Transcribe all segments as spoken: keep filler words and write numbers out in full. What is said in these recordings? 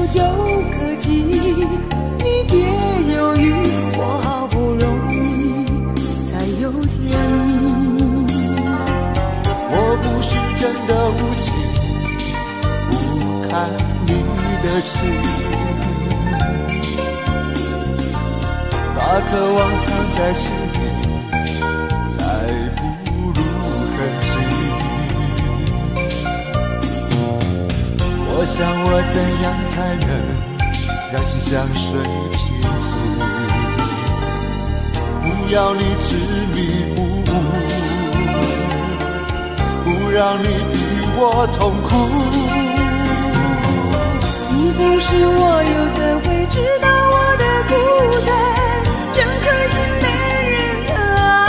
就可及，你别犹豫，我好不容易才有甜蜜。 我不是真的无情，不看你的心，把渴望藏在心底，才不露痕迹。我想我怎样才能让心像水平静，不要你执迷不悟，不让你比我痛苦。 你不是我，又怎会知道我的孤单？真可惜没人疼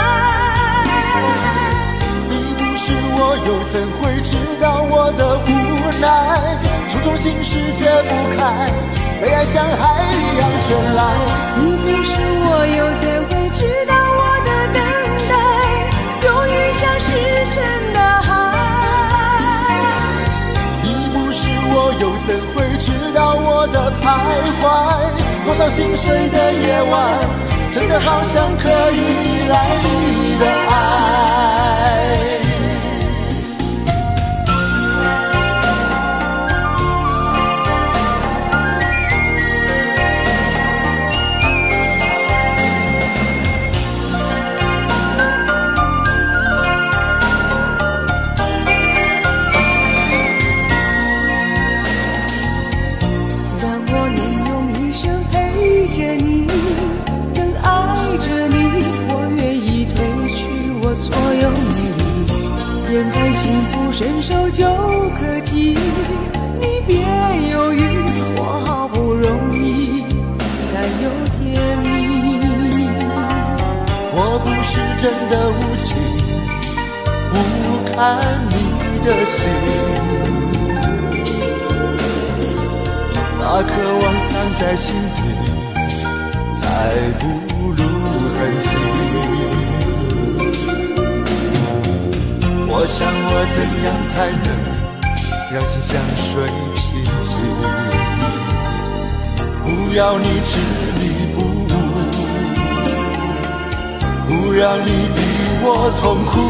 爱。 你不是我，又怎会知道我的无奈？种种心事解不开，被爱像海一样卷来。 你不是我，又怎会知道我的等待？永远像石沉大海。 你不是我，又怎会知道我的徘徊？多少心碎的夜晚，真的好像可以依赖你的爱。 所有美丽，眼看幸福伸手就可及，你别犹豫，我好不容易才有甜蜜。 我不是真的无情，不看你的心，把渴望藏在心底，才不露痕迹。我想我怎样才能让心像水平静，不要你执迷不悟，不让你比我痛苦。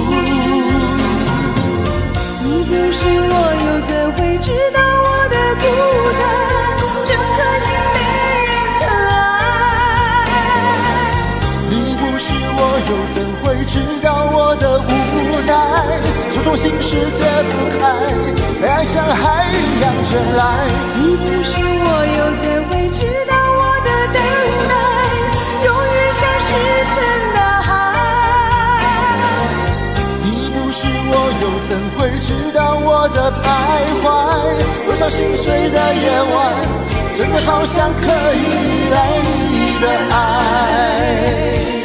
你不是我，又怎会知道我的孤单？真可惜没人疼爱。 你不是我，又怎会知道我的无奈？手中心事解不开，被爱像海一样卷来。 你不是我，又怎会知道我的等待？永远像石沉大海。 你不是我，又怎会知道我的徘徊？多少心碎的夜晚，真的好像可以依赖你的爱。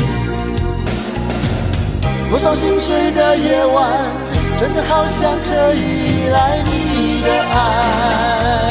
多少心碎的夜晚，真的好像可以依赖你的爱。